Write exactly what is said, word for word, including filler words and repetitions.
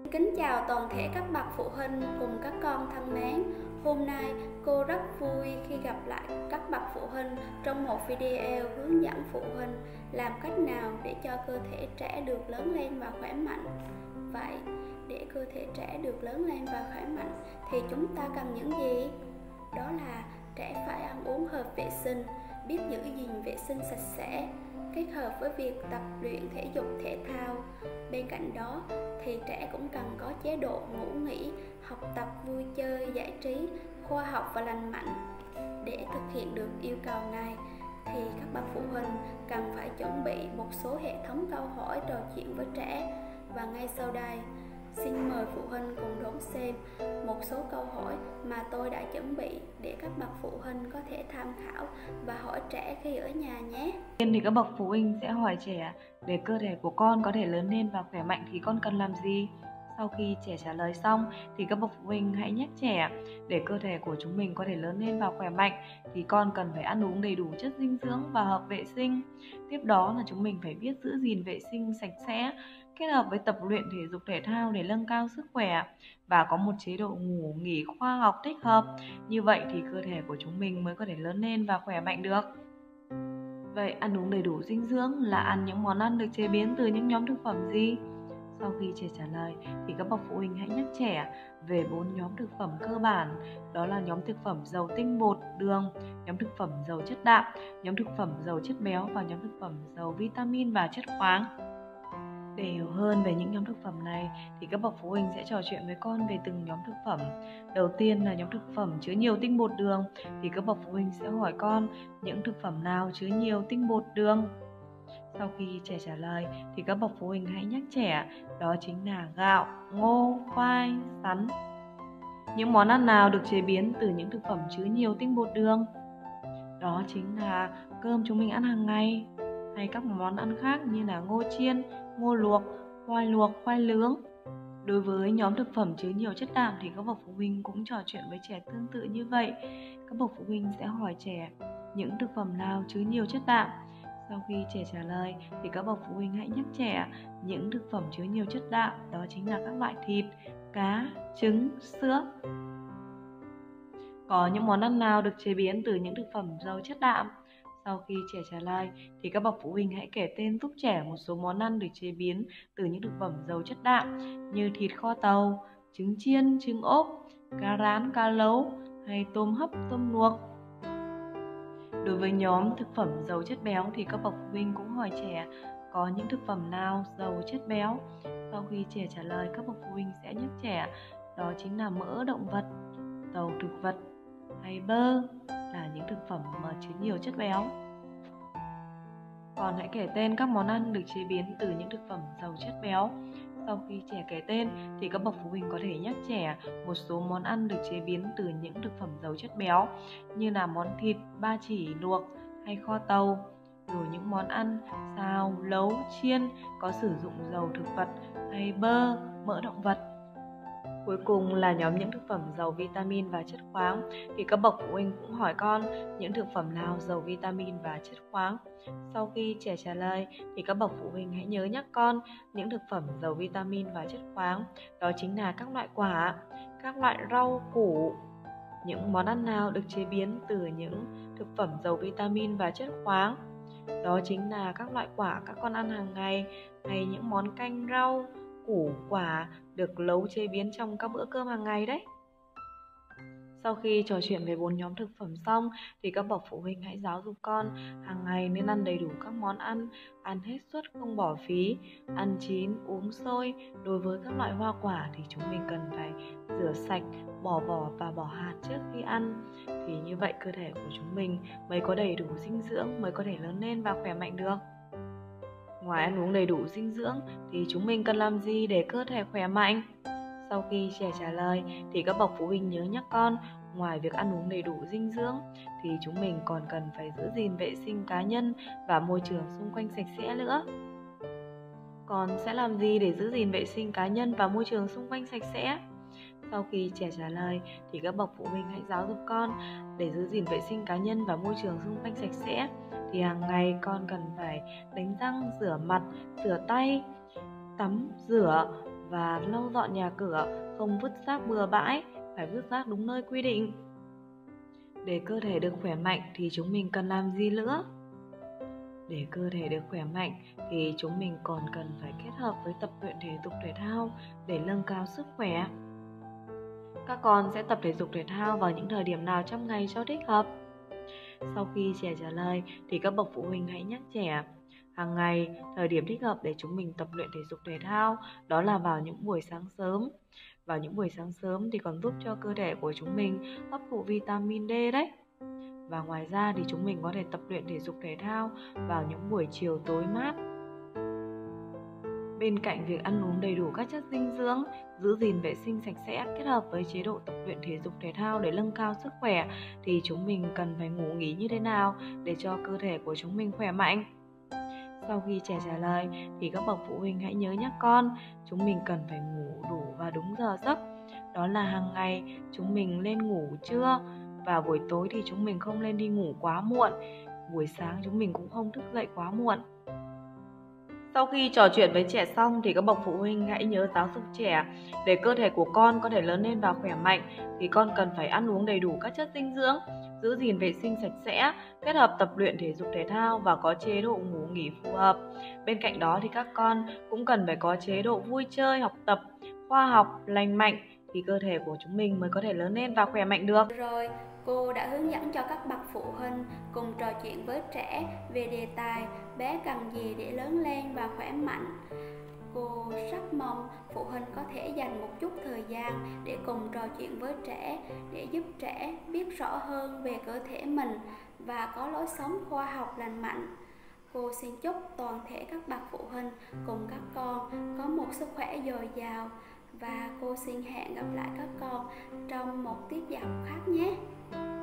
Kính chào toàn thể các bậc phụ huynh cùng các con thân mến. Hôm nay cô rất vui khi gặp lại các bậc phụ huynh trong một video hướng dẫn phụ huynh làm cách nào để cho cơ thể trẻ được lớn lên và khỏe mạnh. Vậy, để cơ thể trẻ được lớn lên và khỏe mạnh thì chúng ta cần những gì? Đó là trẻ phải ăn uống hợp vệ sinh, biết giữ gìn vệ sinh sạch sẽ, kết hợp với việc tập luyện thể dục thể thao. Bên cạnh đó thì trẻ cũng cần có chế độ ngủ nghỉ, học tập vui chơi, giải trí, khoa học và lành mạnh. Để thực hiện được yêu cầu này thì các bậc phụ huynh cần phải chuẩn bị một số hệ thống câu hỏi trò chuyện với trẻ. Và ngay sau đây, xin mời phụ huynh cùng đón xem một số câu hỏi mà tôi đã chuẩn bị để các bậc phụ huynh có thể tham khảo và hỏi trẻ khi ở nhà nhé. Thì các bậc phụ huynh sẽ hỏi trẻ để cơ thể của con có thể lớn lên và khỏe mạnh thì con cần làm gì? Sau khi trẻ trả lời xong thì các bậc phụ huynh hãy nhắc trẻ để cơ thể của chúng mình có thể lớn lên và khỏe mạnh thì con cần phải ăn uống đầy đủ chất dinh dưỡng và hợp vệ sinh. Tiếp đó là chúng mình phải biết giữ gìn vệ sinh sạch sẽ, kết hợp với tập luyện thể dục thể thao để nâng cao sức khỏe và có một chế độ ngủ nghỉ khoa học thích hợp. Như vậy thì cơ thể của chúng mình mới có thể lớn lên và khỏe mạnh được. Vậy ăn uống đầy đủ dinh dưỡng là ăn những món ăn được chế biến từ những nhóm thực phẩm gì? Sau khi trẻ trả lời thì các bậc phụ huynh hãy nhắc trẻ về bốn nhóm thực phẩm cơ bản. Đó là nhóm thực phẩm giàu tinh bột, đường, nhóm thực phẩm giàu chất đạm, nhóm thực phẩm giàu chất béo và nhóm thực phẩm giàu vitamin và chất khoáng. Để hiểu hơn về những nhóm thực phẩm này thì các bậc phụ huynh sẽ trò chuyện với con về từng nhóm thực phẩm. Đầu tiên là nhóm thực phẩm chứa nhiều tinh bột đường thì các bậc phụ huynh sẽ hỏi con những thực phẩm nào chứa nhiều tinh bột đường. Sau khi trẻ trả lời thì các bậc phụ huynh hãy nhắc trẻ đó chính là gạo, ngô, khoai, sắn. Những món ăn nào được chế biến từ những thực phẩm chứa nhiều tinh bột đường? Đó chính là cơm chúng mình ăn hàng ngày hay các món ăn khác như là ngô chiên, ngô luộc, khoai luộc, khoai nướng. Đối với nhóm thực phẩm chứa nhiều chất đạm thì các bậc phụ huynh cũng trò chuyện với trẻ tương tự như vậy. Các bậc phụ huynh sẽ hỏi trẻ những thực phẩm nào chứa nhiều chất đạm. Sau khi trẻ trả lời thì các bậc phụ huynh hãy nhắc trẻ những thực phẩm chứa nhiều chất đạm, đó chính là các loại thịt, cá, trứng, sữa. Có những món ăn nào được chế biến từ những thực phẩm giàu chất đạm? Sau khi trẻ trả lời thì các bậc phụ huynh hãy kể tên giúp trẻ một số món ăn được chế biến từ những thực phẩm giàu chất đạm như thịt kho tàu, trứng chiên, trứng ốp, cá rán, cá lấu hay tôm hấp, tôm luộc. Đối với nhóm thực phẩm giàu chất béo thì các bậc phụ huynh cũng hỏi trẻ có những thực phẩm nào giàu chất béo. Sau khi trẻ trả lời, các bậc phụ huynh sẽ nhắc trẻ đó chính là mỡ động vật, dầu thực vật hay bơ là những thực phẩm mà chứa nhiều chất béo. Còn hãy kể tên các món ăn được chế biến từ những thực phẩm giàu chất béo. Sau khi trẻ kể tên thì các bậc phụ huynh có thể nhắc trẻ một số món ăn được chế biến từ những thực phẩm giàu chất béo như là món thịt ba chỉ luộc hay kho tàu, rồi những món ăn xào, nấu, chiên có sử dụng dầu thực vật hay bơ, mỡ động vật. Cuối cùng là nhóm những thực phẩm giàu vitamin và chất khoáng thì các bậc phụ huynh cũng hỏi con những thực phẩm nào giàu vitamin và chất khoáng. Sau khi trẻ trả lời thì các bậc phụ huynh hãy nhớ nhắc con những thực phẩm giàu vitamin và chất khoáng, đó chính là các loại quả, các loại rau củ. Những món ăn nào được chế biến từ những thực phẩm giàu vitamin và chất khoáng? Đó chính là các loại quả các con ăn hàng ngày hay những món canh rau, củ quả được nấu chế biến trong các bữa cơm hàng ngày đấy. Sau khi trò chuyện về bốn nhóm thực phẩm xong thì các bậc phụ huynh hãy giáo dục con hàng ngày nên ăn đầy đủ các món ăn, ăn hết suất không bỏ phí, ăn chín, uống sôi. Đối với các loại hoa quả thì chúng mình cần phải rửa sạch, bỏ vỏ và bỏ hạt trước khi ăn. Thì như vậy cơ thể của chúng mình mới có đầy đủ dinh dưỡng, mới có thể lớn lên và khỏe mạnh được. Ngoài ăn uống đầy đủ dinh dưỡng thì chúng mình cần làm gì để cơ thể khỏe mạnh? Sau khi trẻ trả lời thì các bậc phụ huynh nhớ nhắc con ngoài việc ăn uống đầy đủ dinh dưỡng thì chúng mình còn cần phải giữ gìn vệ sinh cá nhân và môi trường xung quanh sạch sẽ nữa. Con sẽ làm gì để giữ gìn vệ sinh cá nhân và môi trường xung quanh sạch sẽ? Sau khi trẻ trả lời thì các bậc phụ huynh hãy giáo dục con để giữ gìn vệ sinh cá nhân và môi trường xung quanh sạch sẽ thì hàng ngày con cần phải đánh răng, rửa mặt, rửa tay, tắm, rửa và lau dọn nhà cửa, không vứt rác bừa bãi, phải vứt rác đúng nơi quy định. Để cơ thể được khỏe mạnh thì chúng mình cần làm gì nữa? Để cơ thể được khỏe mạnh thì chúng mình còn cần phải kết hợp với tập luyện thể dục thể thao để nâng cao sức khỏe. Các con sẽ tập thể dục thể thao vào những thời điểm nào trong ngày cho thích hợp? Sau khi trẻ trả lời thì các bậc phụ huynh hãy nhắc trẻ hàng ngày thời điểm thích hợp để chúng mình tập luyện thể dục thể thao, đó là vào những buổi sáng sớm. Vào những buổi sáng sớm thì còn giúp cho cơ thể của chúng mình hấp thụ vitamin D đấy. Và ngoài ra thì chúng mình có thể tập luyện thể dục thể thao vào những buổi chiều tối mát. Bên cạnh việc ăn uống đầy đủ các chất dinh dưỡng, giữ gìn vệ sinh sạch sẽ kết hợp với chế độ tập luyện thể dục thể thao để nâng cao sức khỏe thì chúng mình cần phải ngủ nghỉ như thế nào để cho cơ thể của chúng mình khỏe mạnh? Sau khi trẻ trả lời thì các bậc phụ huynh hãy nhớ nhắc con, chúng mình cần phải ngủ đủ và đúng giờ giấc. Đó là hàng ngày chúng mình lên ngủ trưa và buổi tối thì chúng mình không nên đi ngủ quá muộn. Buổi sáng chúng mình cũng không thức dậy quá muộn. Sau khi trò chuyện với trẻ xong thì các bậc phụ huynh hãy nhớ giáo dục trẻ. Để cơ thể của con có thể lớn lên và khỏe mạnh thì con cần phải ăn uống đầy đủ các chất dinh dưỡng, giữ gìn vệ sinh sạch sẽ, kết hợp tập luyện thể dục thể thao và có chế độ ngủ nghỉ phù hợp. Bên cạnh đó thì các con cũng cần phải có chế độ vui chơi, học tập, khoa học, lành mạnh thì cơ thể của chúng mình mới có thể lớn lên và khỏe mạnh được. Rồi, cô đã hướng dẫn cho các bậc phụ huynh cùng trò chuyện với trẻ về đề tài bé cần gì để lớn lên và khỏe mạnh. Cô rất mong phụ huynh có thể dành một chút thời gian để cùng trò chuyện với trẻ để giúp trẻ biết rõ hơn về cơ thể mình và có lối sống khoa học lành mạnh. Cô xin chúc toàn thể các bậc phụ huynh cùng các con có một sức khỏe dồi dào và cô xin hẹn gặp lại các con trong một tiết học khác nhé.